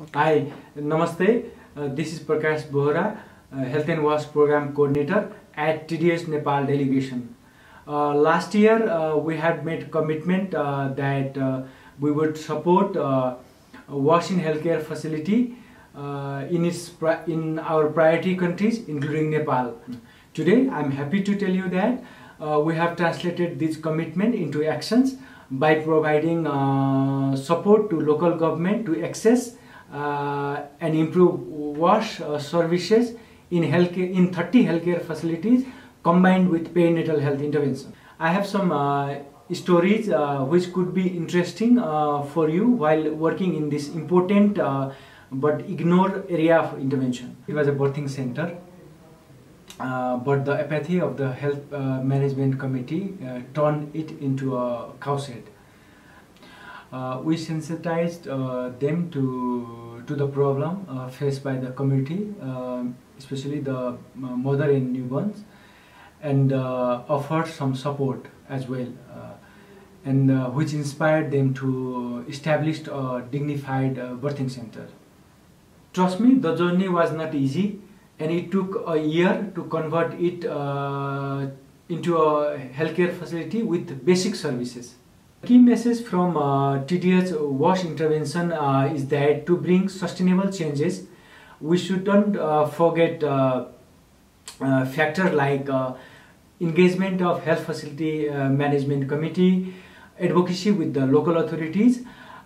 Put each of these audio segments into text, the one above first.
Hi, Namaste. This is Prakash Bohra, Health and Wash Program Coordinator at TDS Nepal Delegation. Last year, we had made commitment that we would support WASH in healthcare facility in our priority countries, including Nepal. Today, I'm happy to tell you that we have translated this commitment into actions by providing support to local government to access and improve WASH services in 30 healthcare facilities combined with perinatal health intervention. I have some stories which could be interesting for you while working in this important but ignored area of intervention. It was a birthing center, but the apathy of the health management committee turned it into a cowshed. We sensitized them to the problem faced by the community, especially the mother and newborns, and offered some support as well, and which inspired them to establish a dignified birthing center. Trust me, the journey was not easy, and it took a year to convert it into a healthcare facility with basic services. The key message from TDS WASH intervention is that to bring sustainable changes, we shouldn't forget factors like engagement of health facility management committee, advocacy with the local authorities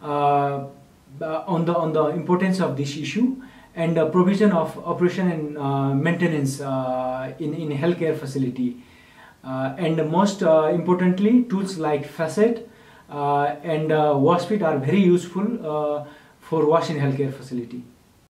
on the importance of this issue, and provision of operation and maintenance in healthcare facility, and most importantly, tools like Facet and WashFit are very useful for WASH in healthcare facility.